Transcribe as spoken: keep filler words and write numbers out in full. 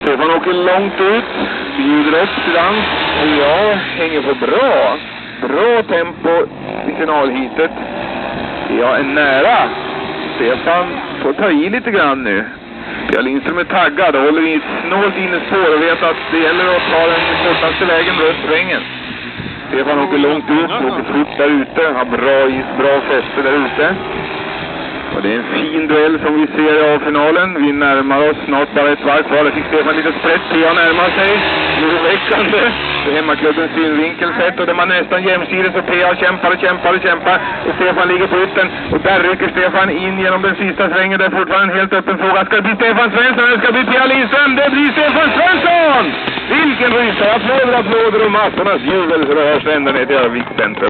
Stefan åker långt ut, bjuder upp till dans och jag hänger på bra. Bra tempo i finalhitet. Jag är nära. Stefan får ta i lite grann nu. Pia Lindström är taggad och håller i snålt innespår och vet att det gäller att ta den kortaste vägen runt svängen. Stefan åker långt ut, åker fort där ute, har bra is, bra fäste där ute. Och det är en fin duell som vi ser i A-finalen. Vi närmar oss snart bara ett varv kvar. Där fick Stefan lite sprätt. Pia närmar sig. Oroväckande. Det är hemmaklubbens synvinkel sett. Och det man nästan jämsides och Pia kämpar och kämpar och kämpar. Och Stefan ligger på ytten. Och där rycker Stefan in genom den sista svängen. Det är fortfarande en helt öppen fråga. Ska det bli Stefan Svensson eller ska det bli Pia Lindström? Det blir Stefan Svensson! Vilken rysare! Applåder, applåder och massornas jubel så det hörs ända ner till Örnsköldsvik centrum.